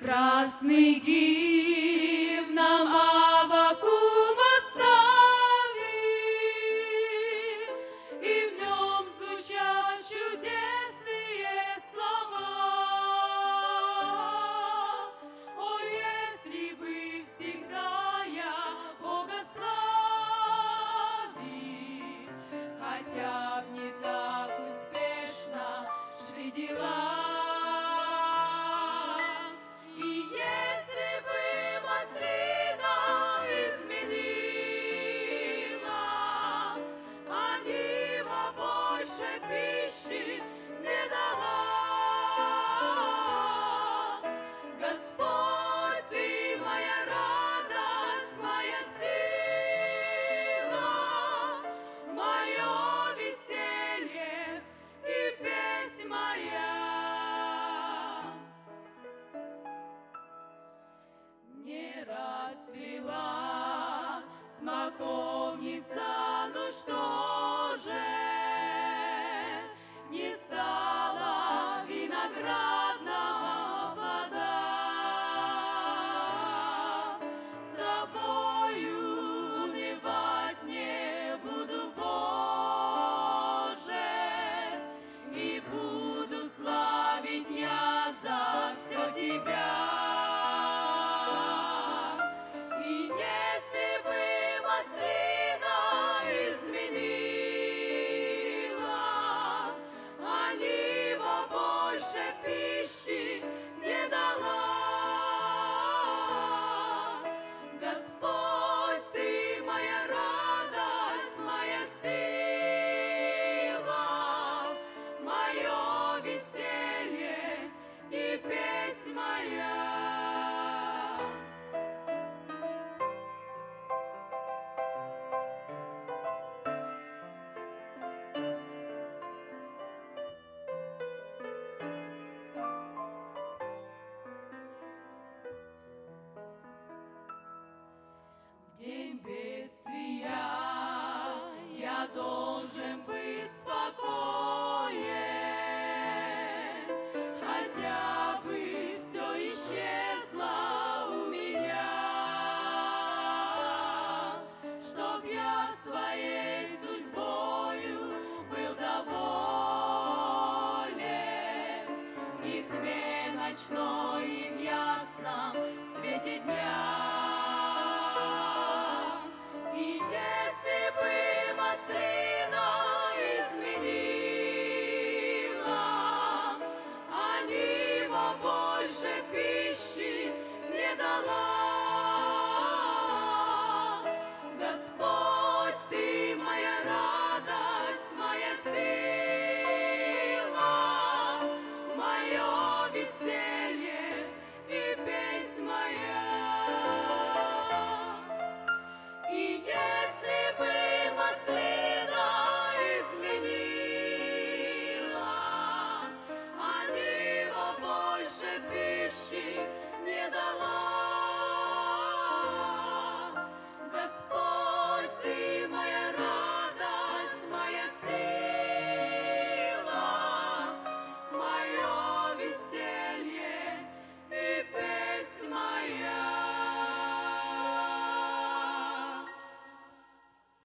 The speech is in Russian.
Прекрасный гимн нам Аввакум оставил, и в нем звучат чудесные слова. О, если бы всегда я Бога славил, хотя б не так успешно шли дела. Пищи не дала. Господь, Ты моя радость, моя сила, мое веселье и песнь моя. Не расцвела смоков